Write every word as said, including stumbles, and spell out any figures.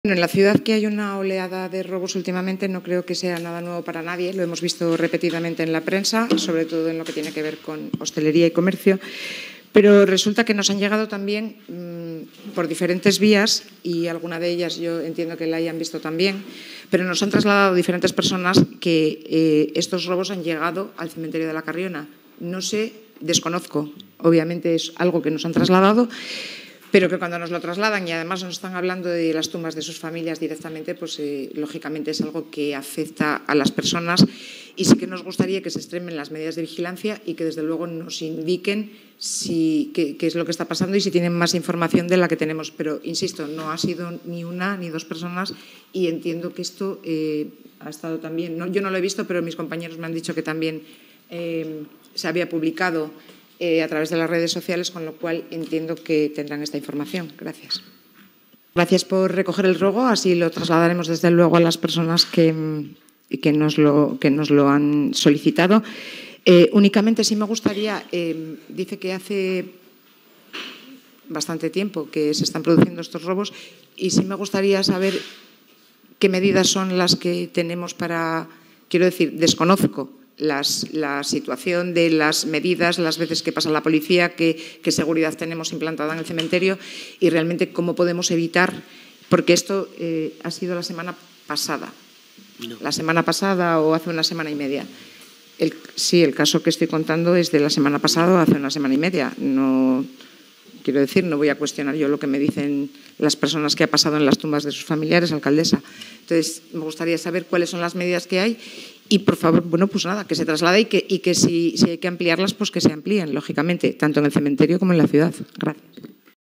Bueno, en la ciudad que hay una oleada de robos últimamente no creo que sea nada nuevo para nadie. Lo hemos visto repetidamente en la prensa, sobre todo en lo que tiene que ver con hostelería y comercio. Pero resulta que nos han llegado también mmm, por diferentes vías, y alguna de ellas yo entiendo que la hayan visto también, pero nos han trasladado diferentes personas que eh, estos robos han llegado al cementerio de la Carriona. No sé, desconozco, obviamente es algo que nos han trasladado, pero que cuando nos lo trasladan y además nos están hablando de las tumbas de sus familias directamente, pues eh, lógicamente es algo que afecta a las personas, y sí que nos gustaría que se extremen las medidas de vigilancia y que desde luego nos indiquen si, qué, qué es lo que está pasando y si tienen más información de la que tenemos. Pero, insisto, no ha sido ni una ni dos personas, y entiendo que esto eh, ha estado también, no, yo no lo he visto, pero mis compañeros me han dicho que también eh, se había publicado Eh, a través de las redes sociales, con lo cual entiendo que tendrán esta información. Gracias. Gracias por recoger el ruego, así lo trasladaremos desde luego a las personas que, que, nos, lo, que nos lo han solicitado. Eh, únicamente sí me gustaría, eh, dice que hace bastante tiempo que se están produciendo estos robos, y sí me gustaría saber qué medidas son las que tenemos para, quiero decir, desconozco Las, la situación de las medidas, las veces que pasa la policía, qué, qué seguridad tenemos implantada en el cementerio y realmente cómo podemos evitar, porque esto eh, ha sido la semana pasada, no. la semana pasada o hace una semana y media. El, sí, el caso que estoy contando es de la semana pasada o hace una semana y media. No, quiero decir, no voy a cuestionar yo lo que me dicen las personas que ha pasado en las tumbas de sus familiares, alcaldesa. Entonces, me gustaría saber cuáles son las medidas que hay. Y, por favor, bueno, pues nada, que se traslade y que, y que si, si hay que ampliarlas, pues que se amplíen, lógicamente, tanto en el cementerio como en la ciudad. Gracias.